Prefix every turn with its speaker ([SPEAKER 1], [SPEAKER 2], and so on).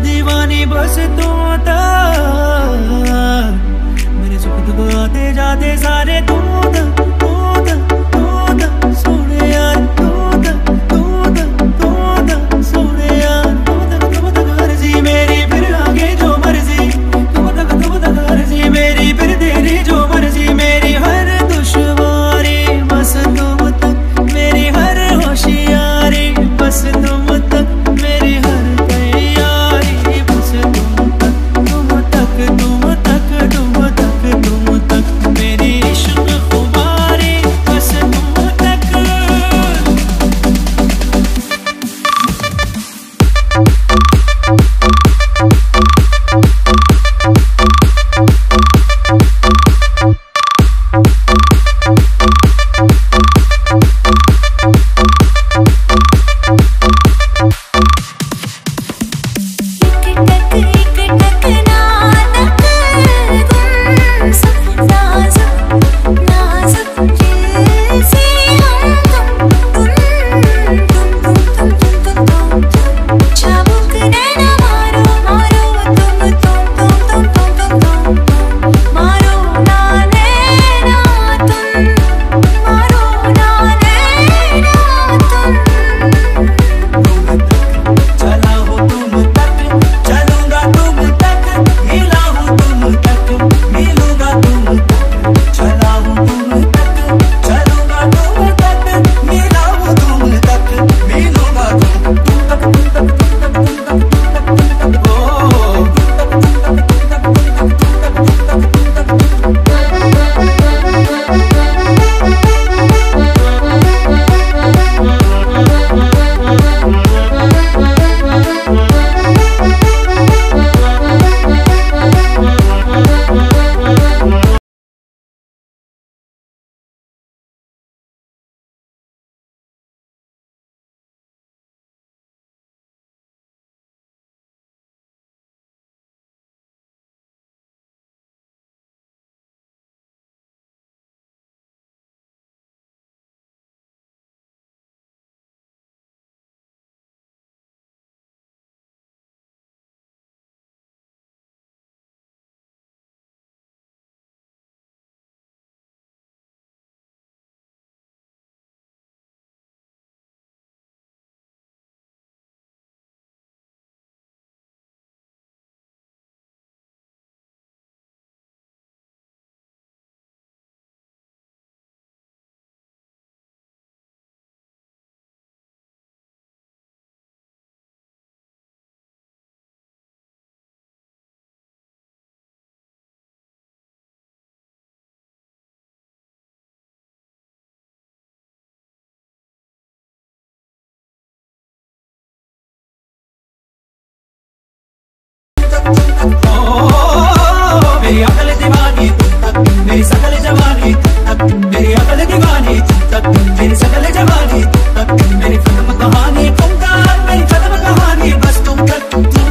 [SPEAKER 1] दीवानी बस तुम तक, मेरे सुख दुख आते जाते सारे तुम तक, तुम तक, तुम तक सोने यार, तुम तक, तुम तक, तुम तक सोने यार, तुम तक मर्जी मेरी फिर आगे जो मर्जी, तुम तक मर्जी मेरी फिर तेरी जो मर्जी, मेरी हर दुश्वारी बस तुम तक, मेरी हर होशियारी बस तुम तक, मेरी हर तैयारी बस तुम तक, तुम तक, तुम तक, तुम तक, तुम तक, मेरी इश्क खुमारी बस तुम तक। मेरी अकल दीवानी तुम तक, मेरी सकल जवानी तुम तक, मेरी अकल दीवानी तुम तक, मेरी सकल जवानी तुम तक, मेरी फिल्म कहानी तुम तक, मेरी फिल्म कहानी बस तुम तक।